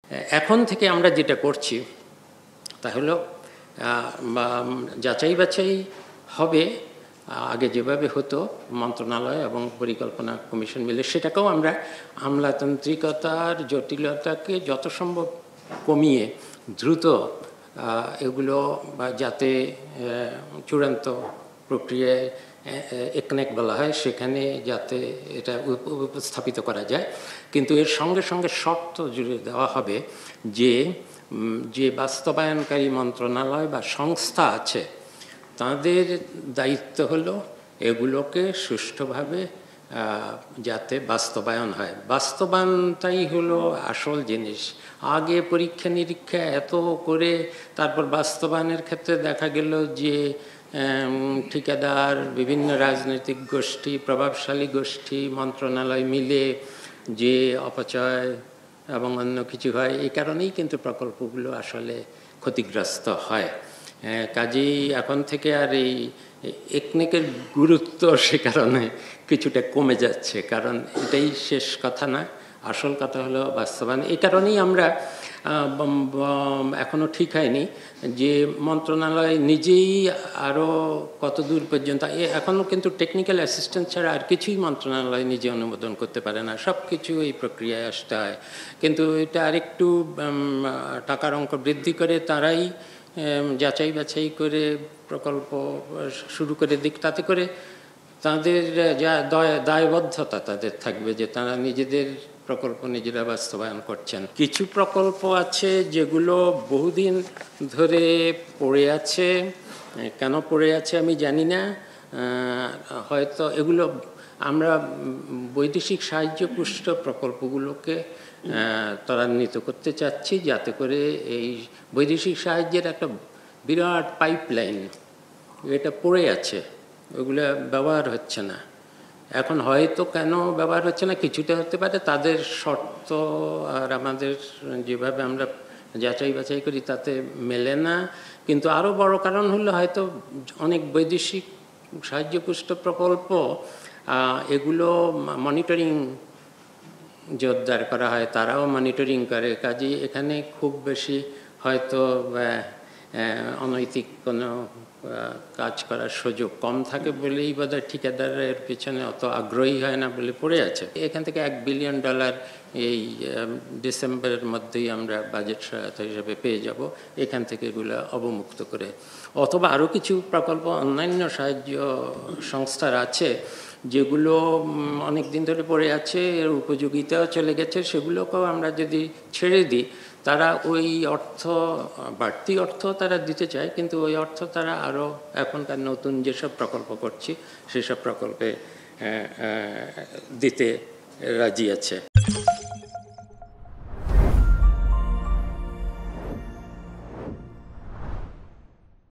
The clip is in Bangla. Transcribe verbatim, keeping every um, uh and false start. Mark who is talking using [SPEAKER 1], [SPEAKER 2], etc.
[SPEAKER 1] এখন থেকে আমরা যেটা করছি তা হলো যাচাই বাছাই হবে আগে যেভাবে হতো মন্ত্রণালয় এবং পরিকল্পনা কমিশন মিলে, সেটাকেও আমরা আমলাতান্ত্রিকতার জটিলতাকে যত সম্ভব কমিয়ে দ্রুত এগুলো বা যাতে চূড়ান্ত প্রক্রিয়ায় একনেক বলা হয় সেখানে যাতে এটা উপস্থাপিত করা যায়। কিন্তু এর সঙ্গে সঙ্গে শর্ত জুড়ে দেওয়া হবে যে যে বাস্তবায়নকারী মন্ত্রণালয় বা সংস্থা আছে তাদের দায়িত্ব হলো এগুলোকে সুষ্ঠুভাবে যাতে বাস্তবায়ন হয়। বাস্তবায়নটাই হলো আসল জিনিস। আগে পরীক্ষা নিরীক্ষা এত করে তারপর বাস্তবায়নের ক্ষেত্রে দেখা গেল যে ঠিকাদার, বিভিন্ন রাজনৈতিক গোষ্ঠী, প্রভাবশালী গোষ্ঠী, মন্ত্রণালয় মিলে যে অপচয় এবং অন্য কিছু হয়, এই কারণেই কিন্তু প্রকল্পগুলো আসলে ক্ষতিগ্রস্ত হয়। কাজেই এখন থেকে আর এই একনেকের গুরুত্ব সে কারণে কিছুটা কমে যাচ্ছে, কারণ এটাই শেষ কথা না, আসল কথা হলো বাস্তবায়ন। এই কারণেই আমরা এখনও ঠিক হয়নি যে মন্ত্রণালয় নিজেই আরও কত দূর পর্যন্ত, এখনও কিন্তু টেকনিক্যাল অ্যাসিস্ট্যান্স ছাড়া আর কিছুই মন্ত্রণালয় নিজে অনুমোদন করতে পারে না, সব কিছু এই প্রক্রিয়ায় আসতে হয়। কিন্তু এটা আরেকটু টাকার অঙ্ক বৃদ্ধি করে তারাই যাচাই বাছাই করে প্রকল্প শুরু করে দিক, তাতে করে তাদের যা দায়বদ্ধতা তাদের থাকবে যে তারা নিজেদের প্রকল্প নিজেরা বাস্তবায়ন করছেন। কিছু প্রকল্প আছে যেগুলো বহুদিন ধরে পড়ে আছে, কেন পড়ে আছে আমি জানি না, হয়তো এগুলো আমরা বৈদেশিক সাহায্য পুষ্ট প্রকল্পগুলোকে ত্বরান্বিত করতে চাচ্ছি যাতে করে এই বৈদেশিক সাহায্যের একটা বিরাট পাইপলাইন এটা পড়ে আছে, ওগুলো ব্যবহার হচ্ছে না। এখন হয়তো কেন ব্যবহার হচ্ছে না, কিছুটা হতে পারে তাদের শর্ত আর আমাদের যেভাবে আমরা যাচাই বাছাই করি তাতে মেলে না, কিন্তু আরও বড় কারণ হলো হয়তো অনেক বৈদেশিক সাহায্যপুষ্ট প্রকল্প এগুলো মনিটরিং জোরদার করা হয়, তারাও মনিটরিং করে, কাজেই এখানে খুব বেশি হয়তো অনৈতিক কোনো কাজ করার সুযোগ কম থাকে বলেই বোধহয় ঠিকাদারের পিছনে অত আগ্রহী হয় না বলে পড়ে আছে। এখান থেকে এক বিলিয়ন ডলার এই ডিসেম্বরের মধ্যেই আমরা বাজেট সহায়তা হিসেবে পেয়ে যাব, এখান থেকে এগুলো অবমুক্ত করে। অথবা আরও কিছু প্রকল্প অন্যান্য সাহায্য সংস্থার আছে যেগুলো অনেক দিন ধরে পড়ে আছে, এর উপযোগিতাও চলে গেছে, সেগুলোকেও আমরা যদি ছেড়ে দিই তারা ওই অর্থ, বাড়তি অর্থ তারা দিতে চায়, কিন্তু ওই অর্থ তারা আরও এখনকার নতুন যেসব প্রকল্প করছি সেসব প্রকল্পে দিতে রাজি আছে।